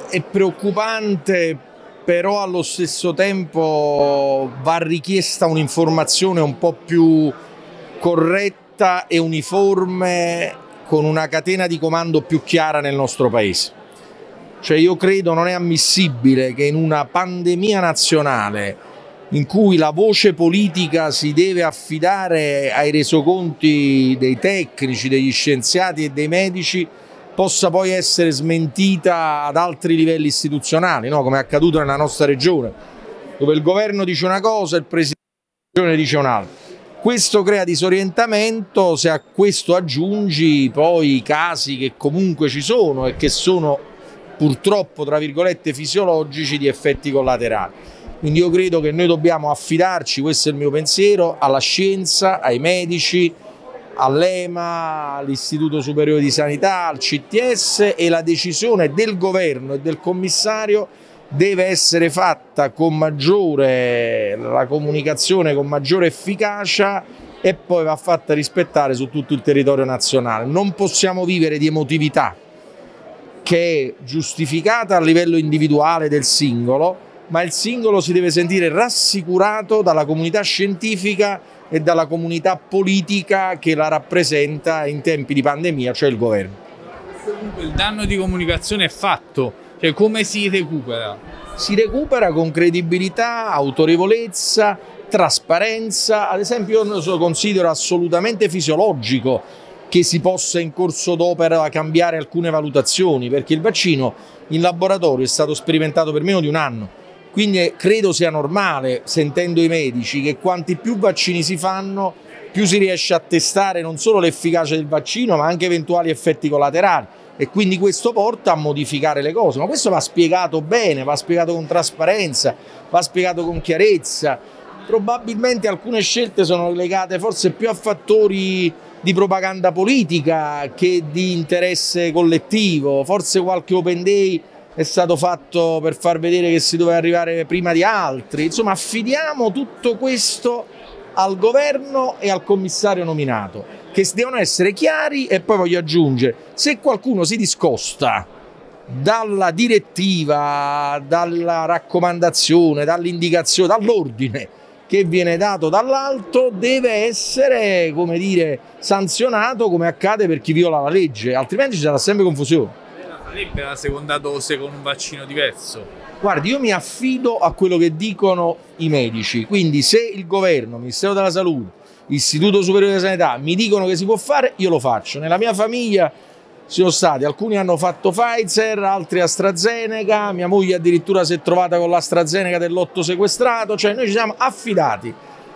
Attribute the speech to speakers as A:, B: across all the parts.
A: è preoccupante, però allo stesso tempo va richiesta un'informazione un po' più corretta e uniforme, con una catena di comando più chiara nel nostro paese. Cioè io credo non è ammissibile che in una pandemia nazionale in cui la voce politica si deve affidare ai resoconti dei tecnici, degli scienziati e dei medici, possa poi essere smentita ad altri livelli istituzionali, no? Come è accaduto nella nostra regione, dove il governo dice una cosa e il presidente della regione dice un'altra. Questo crea disorientamento. Se a questo aggiungi poi i casi che comunque ci sono e che sono purtroppo, tra virgolette, fisiologici, di effetti collaterali. Quindi io credo che noi dobbiamo affidarci, questo è il mio pensiero, alla scienza, ai medici, all'EMA, all'Istituto Superiore di Sanità, al CTS, e la decisione del governo e del commissario deve essere fatta con la comunicazione con maggiore efficacia, e poi va fatta rispettare su tutto il territorio nazionale. Non possiamo vivere di emotività che è giustificata a livello individuale del singolo, ma il singolo si deve sentire rassicurato dalla comunità scientifica e dalla comunità politica che la rappresenta in tempi di pandemia, cioè il governo.
B: Comunque il danno di comunicazione è fatto, cioè come si recupera?
A: Si recupera con credibilità, autorevolezza, trasparenza. Ad esempio io lo considero assolutamente fisiologico che si possa in corso d'opera cambiare alcune valutazioni, perché il vaccino in laboratorio è stato sperimentato per meno di un anno. Quindi credo sia normale, sentendo i medici, che quanti più vaccini si fanno, più si riesce a testare non solo l'efficacia del vaccino, ma anche eventuali effetti collaterali. E quindi questo porta a modificare le cose. Ma questo va spiegato bene, va spiegato con trasparenza, va spiegato con chiarezza. Probabilmente alcune scelte sono legate forse più a fattori di propaganda politica che di interesse collettivo. Forse qualche open day è stato fatto per far vedere che si doveva arrivare prima di altri. Insomma, affidiamo tutto questo al governo e al commissario nominato, che devono essere chiari. E poi voglio aggiungere, se qualcuno si discosta dalla direttiva, dalla raccomandazione, dall'indicazione, dall'ordine che viene dato dall'alto, deve essere, come dire, sanzionato, come accade per chi viola la legge, altrimenti ci sarà sempre confusione.
B: Sarebbe la seconda dose con un vaccino diverso?
A: Guardi, io mi affido a quello che dicono i medici, quindi se il governo, Ministero della Salute, Istituto Superiore di Sanità mi dicono che si può fare, io lo faccio. Nella mia famiglia ci sono stati, alcuni hanno fatto Pfizer, altri AstraZeneca, mia moglie addirittura si è trovata con l'AstraZeneca del lotto sequestrato, cioè noi ci siamo affidati.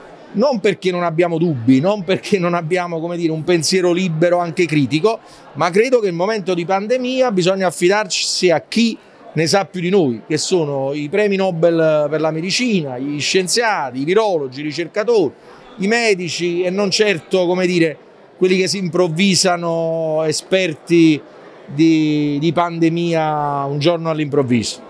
A: Non perché non abbiamo dubbi, non perché non abbiamo, come dire, un pensiero libero anche critico, ma credo che in momento di pandemia bisogna affidarsi a chi ne sa più di noi, che sono i premi Nobel per la medicina, gli scienziati, i virologi, i ricercatori, i medici, e non certo, come dire, quelli che si improvvisano esperti di pandemia un giorno all'improvviso.